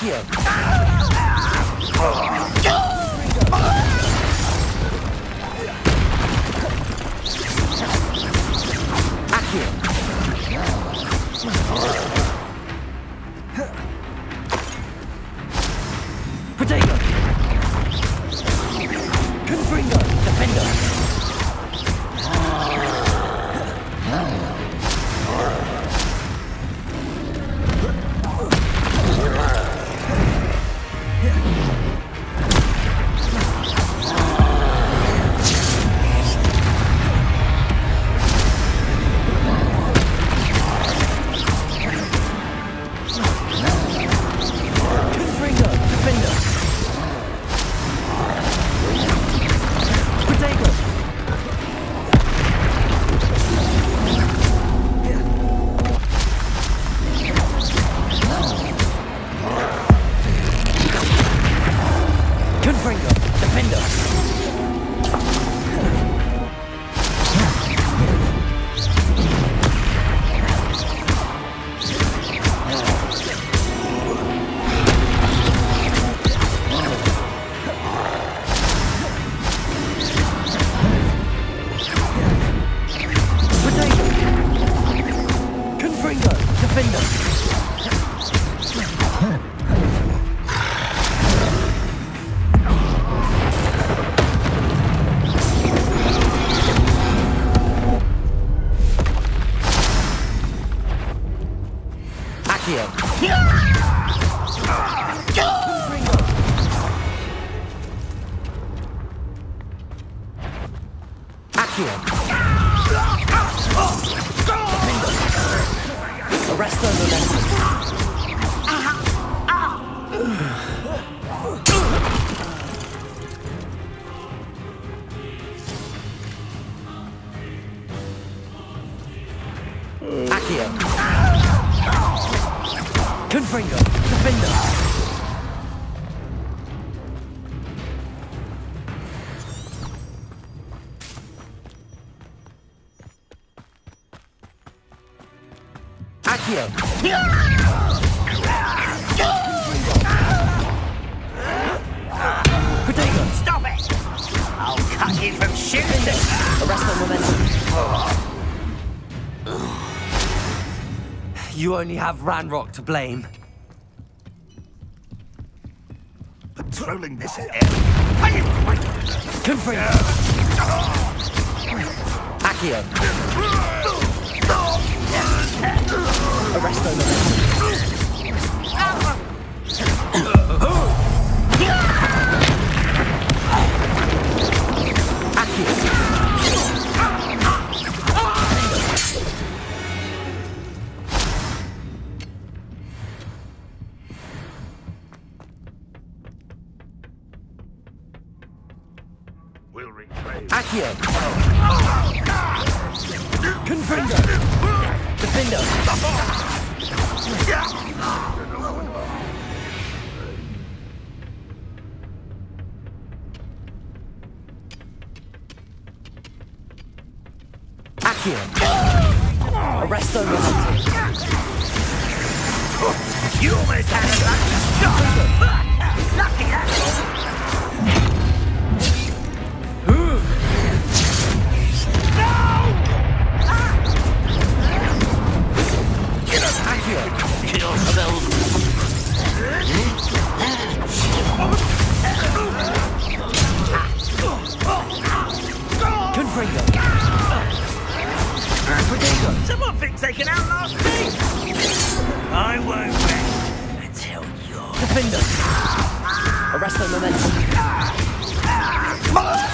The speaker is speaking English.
Accio. Accio. Potato. Confringo. Defender. Arrest the momentum. Accio. Confringo. Defender. Accio. Potato. Stop it! I'll cut you from shooting this! Arrest the momentum. You only have Ranrock to blame. Patrolling this area. Confringo. Accio. Arrest the momentum. We'll retrace. Accio. Confringo. Defender. Accio. Arrest the momentum. You almost had a lucky shot! Lucky asshole! Someone think they can outlast me? I won't rest until you're... Defender. Arrest the momentum.